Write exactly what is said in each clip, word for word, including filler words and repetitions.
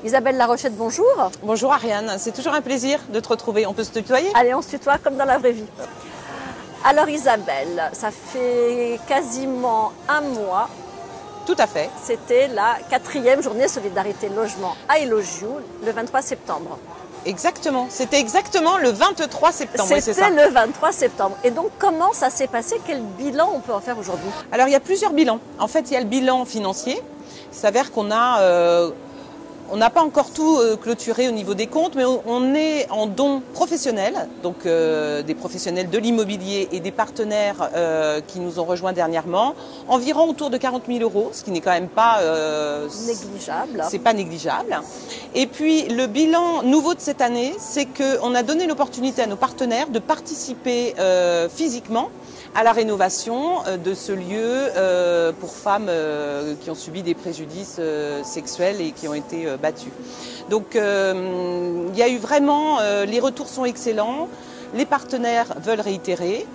Isabelle Larochette, bonjour. Bonjour Ariane, c'est toujours un plaisir de te retrouver. On peut se tutoyer? Allez, on se tutoie comme dans la vraie vie. Alors Isabelle, ça fait quasiment un mois. Tout à fait. C'était la quatrième journée Solidarité Logement à I Love You, le vingt-trois septembre. Exactement, c'était exactement le vingt-trois septembre. C'était oui, le vingt-trois septembre. Et donc comment ça s'est passé? Quel bilan on peut en faire aujourd'hui? Alors il y a plusieurs bilans. En fait, il y a le bilan financier. Il s'avère qu'on a... Euh, On n'a pas encore tout euh, clôturé au niveau des comptes, mais on, on est en dons professionnels, donc euh, des professionnels de l'immobilier et des partenaires euh, qui nous ont rejoints dernièrement, environ autour de quarante mille euros, ce qui n'est quand même pas euh, négligeable. C'est pas négligeable. Et puis le bilan nouveau de cette année, c'est qu'on a donné l'opportunité à nos partenaires de participer euh, physiquement à la rénovation de ce lieu euh, pour femmes euh, qui ont subi des préjudices euh, sexuels et qui ont été euh, battues. Donc euh, il y a eu vraiment, euh, les retours sont excellents, les partenaires veulent réitérer.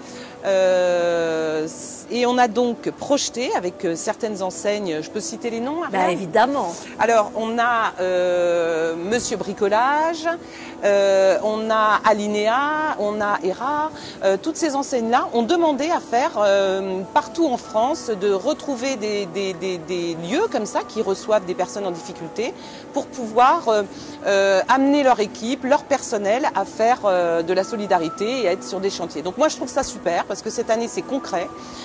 Euh, et on a donc projeté avec certaines enseignes, je peux citer les noms? Bah, évidemment. Alors on a euh, Monsieur Bricolage, euh, on a Alinéa, on a Hera, euh, toutes ces enseignes-là ont demandé à faire euh, partout en France de retrouver des, des, des, des lieux comme ça qui reçoivent des personnes en difficulté pour pouvoir euh, euh, amener leur équipe, leur personnel à faire euh, de la solidarité et à être sur des chantiers. Donc moi je trouve ça super parce que cette année c'est concret.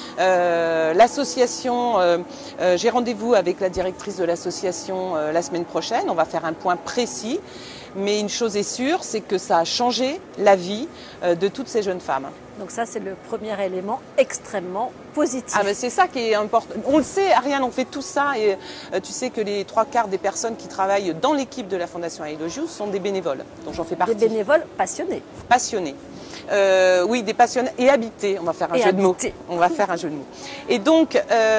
Euh, l'association, euh, euh, j'ai rendez-vous avec la directrice de l'association euh, la semaine prochaine, on va faire un point précis, mais une chose est sûre, c'est que ça a changé la vie euh, de toutes ces jeunes femmes. Donc ça c'est le premier élément extrêmement positif. Ah ben c'est ça qui est important. On le sait, Ariane, on fait tout ça et euh, tu sais que les trois quarts des personnes qui travaillent dans l'équipe de la Fondation I Love You sont des bénévoles, donc j'en fais partie. Des bénévoles passionnés. Passionnés. Euh, oui, des passionnés et habités. On va faire un et jeu habité. de mots. On va faire un jeu de mots. Et donc,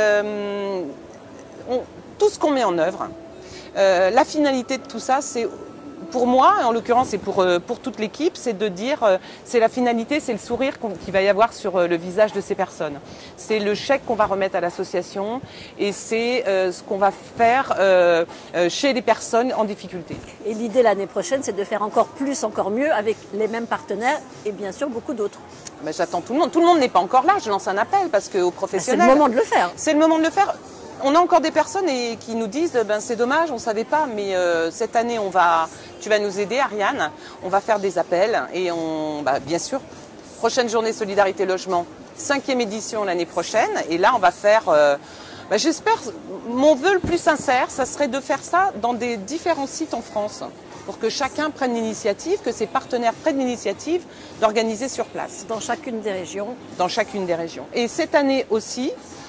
euh, on, tout ce qu'on met en œuvre, euh, la finalité de tout ça, c'est pour moi, en l'occurrence, et pour, pour toute l'équipe, c'est de dire, c'est la finalité, c'est le sourire qu'il va y avoir sur le visage de ces personnes. C'est le chèque qu'on va remettre à l'association et c'est euh, ce qu'on va faire euh, chez les personnes en difficulté. Et l'idée l'année prochaine, c'est de faire encore plus, encore mieux avec les mêmes partenaires et bien sûr beaucoup d'autres. Ben, j'attends tout le monde. Tout le monde n'est pas encore là, je lance un appel parce qu'aux professionnels... Ben, c'est le moment de le faire. C'est le moment de le faire. On a encore des personnes et, qui nous disent ben, c'est dommage, on ne savait pas, mais euh, cette année, on va, tu vas nous aider, Ariane. On va faire des appels et on, bah, bien sûr, prochaine journée Solidarité Logement, cinquième édition l'année prochaine. Et là, on va faire, euh, bah, j'espère, mon vœu le plus sincère, ça serait de faire ça dans des différents sites en France pour que chacun prenne l'initiative, que ses partenaires prennent l'initiative d'organiser sur place. Dans chacune des régions. Dans chacune des régions. Et cette année aussi,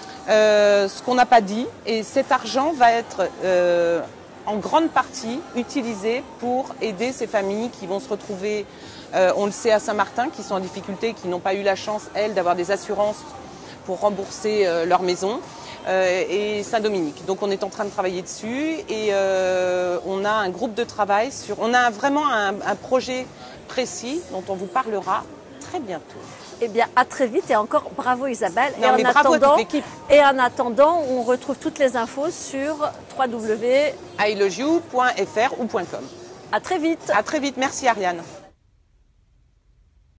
Euh, ce qu'on n'a pas dit, et cet argent va être euh, en grande partie utilisé pour aider ces familles qui vont se retrouver, euh, on le sait, à Saint-Martin, qui sont en difficulté, qui n'ont pas eu la chance, elles, d'avoir des assurances pour rembourser euh, leur maison, euh, et Saint-Dominique. Donc on est en train de travailler dessus et euh, on a un groupe de travail sur, on a vraiment un, un projet précis dont on vous parlera très bientôt. Eh bien, à très vite et encore bravo Isabelle. Non, et, en mais bravo attendant, à toute l'équipe. Et en attendant, on retrouve toutes les infos sur w w w point i love you point f r ou point com. À très vite. À très vite. Merci Ariane.